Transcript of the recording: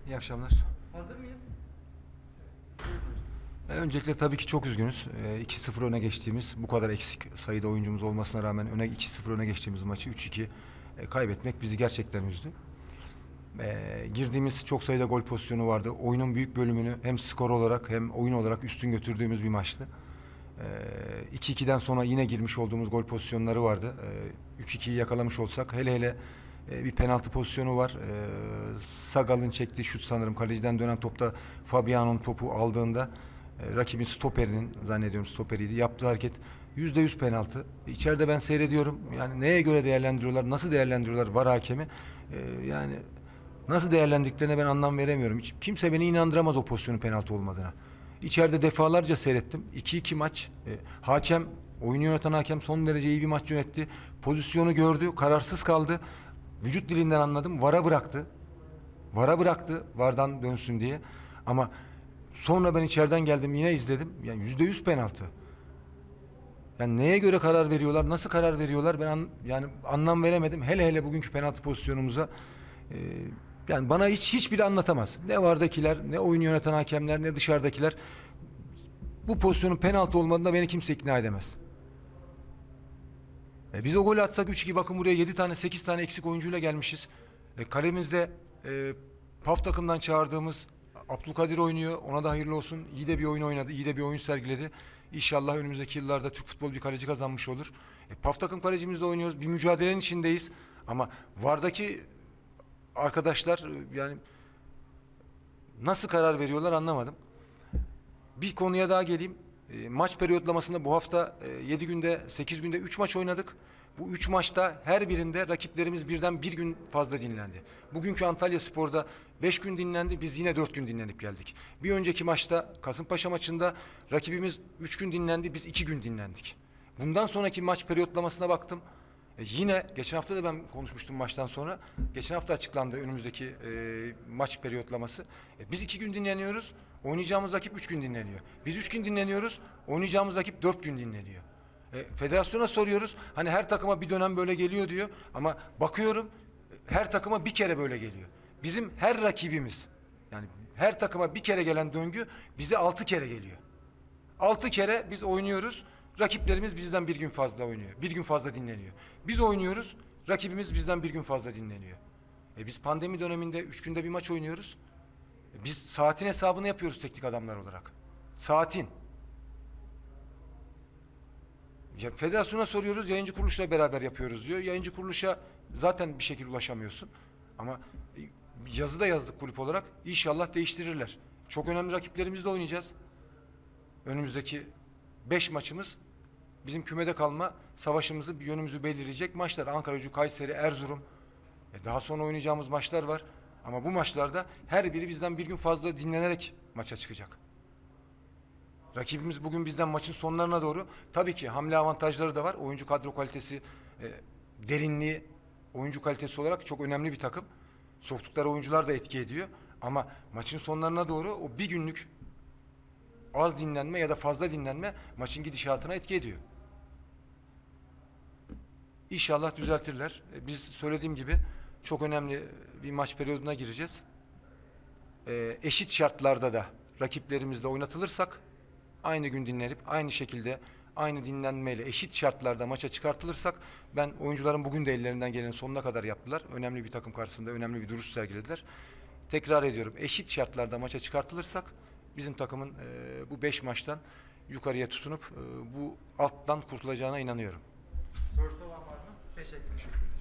İyi akşamlar. Hazır mıyız? Öncelikle tabii ki çok üzgünüz. 2-0 öne geçtiğimiz, bu kadar eksik sayıda oyuncumuz olmasına rağmen 2-0 öne geçtiğimiz maçı 3-2 kaybetmek bizi gerçekten üzdü. Girdiğimiz çok sayıda gol pozisyonu vardı. Oyunun büyük bölümünü hem skor olarak hem oyun olarak üstün götürdüğümüz bir maçtı. 2-2'den sonra yine girmiş olduğumuz gol pozisyonları vardı. 3-2'yi yakalamış olsak, hele hele bir penaltı pozisyonu var. Sagal'ın çektiği şut, sanırım kaleciden dönen topta Fabiano'nun topu aldığında rakibin stoperinin, zannediyorum stoperiydi, yaptığı hareket %100 penaltı. İçeride ben seyrediyorum. Yani neye göre değerlendiriyorlar, nasıl değerlendiriyorlar VAR hakemi? Yani nasıl değerlendirdiklerine ben anlam veremiyorum. Hiç kimse beni inandıramaz o pozisyonun penaltı olmadığına. İçeride defalarca seyrettim. 2-2 maç. Hakem, oyunu yöneten hakem son derece iyi bir maç yönetti. Pozisyonu gördü, kararsız kaldı. Vücut dilinden anladım. VAR'a bıraktı. VAR'a bıraktı. VAR'dan dönsün diye. Ama sonra ben içeriden geldim, yine izledim. Yani %100 penaltı. Yani neye göre karar veriyorlar, nasıl karar veriyorlar, yani anlam veremedim. Hele hele bugünkü penaltı pozisyonumuza yani bana hiçbiri anlatamaz. Ne VAR'dakiler, ne oyunu yöneten hakemler, ne dışarıdakiler. Bu pozisyonun penaltı olmadığında beni kimse ikna edemez. Biz o golü atsak 3-2, bakın buraya 7 tane 8 tane eksik oyuncuyla gelmişiz. Kalemizde PAF takımdan çağırdığımız Abdülkadir oynuyor. Ona da hayırlı olsun. İyi de bir oyun oynadı. İyi de bir oyun sergiledi. İnşallah önümüzdeki yıllarda Türk futbolu bir kaleci kazanmış olur. PAF takım kalecimizle oynuyoruz. Bir mücadelenin içindeyiz. Ama VAR'daki arkadaşlar yani nasıl karar veriyorlar anlamadım. Bir konuya daha geleyim. Maç periyotlamasında bu hafta 7 günde 8 günde 3 maç oynadık. Bu 3 maçta her birinde rakiplerimiz birden bir gün fazla dinlendi. Bugünkü Antalyaspor'da 5 gün dinlendi, biz yine 4 gün dinlenip geldik. Bir önceki maçta Kasımpaşa maçında rakibimiz 3 gün dinlendi, biz 2 gün dinlendik. Bundan sonraki maç periyotlamasına baktım. Yine geçen hafta da ben konuşmuştum maçtan sonra. Geçen hafta açıklandı önümüzdeki maç periyotlaması. Biz 2 gün dinleniyoruz. Oynayacağımız rakip 3 gün dinleniyor. Biz 3 gün dinleniyoruz. Oynayacağımız rakip 4 gün dinleniyor. Federasyona soruyoruz. Hani her takıma bir dönem böyle geliyor diyor. Ama bakıyorum her takıma bir kere böyle geliyor. Bizim her rakibimiz, yani her takıma bir kere gelen döngü bize 6 kere geliyor. 6 kere biz oynuyoruz. Rakiplerimiz bizden bir gün fazla oynuyor. Bir gün fazla dinleniyor. Biz oynuyoruz. Rakibimiz bizden bir gün fazla dinleniyor. Biz pandemi döneminde 3 günde bir maç oynuyoruz. Biz saatin hesabını yapıyoruz teknik adamlar olarak. Saatin. Ya, federasyona soruyoruz, yayıncı kuruluşla beraber yapıyoruz diyor. Yayıncı kuruluşa zaten bir şekilde ulaşamıyorsun. Ama yazıda yazdık kulüp olarak. İnşallah değiştirirler. Çok önemli rakiplerimizle oynayacağız. Önümüzdeki 5 maçımız bizim kümede kalma savaşımızı, bir yönümüzü belirleyecek maçlar. Ankaragücü, Kayseri, Erzurum. Daha sonra oynayacağımız maçlar var. Ama bu maçlarda her biri bizden bir gün fazla dinlenerek maça çıkacak. Rakibimiz bugün bizden maçın sonlarına doğru, tabii ki hamle avantajları da var. Oyuncu kadro kalitesi, derinliği, oyuncu kalitesi olarak çok önemli bir takım. Soktukları oyuncular da etki ediyor. Ama maçın sonlarına doğru o bir günlük az dinlenme ya da fazla dinlenme maçın gidişatına etki ediyor. İnşallah düzeltirler. Biz söylediğim gibi çok önemli bir maç periyoduna gireceğiz. Eşit şartlarda da rakiplerimizle oynatılırsak, aynı gün dinlenip aynı şekilde aynı dinlenmeyle eşit şartlarda maça çıkartılırsak, ben oyuncuların bugün de ellerinden gelenin sonuna kadar yaptılar. Önemli bir takım karşısında önemli bir duruş sergilediler. Tekrar ediyorum, eşit şartlarda maça çıkartılırsak bizim takımın bu 5 maçtan yukarıya tutunup bu alttan kurtulacağına inanıyorum. Sorusu olan var mı? Teşekkür ederim.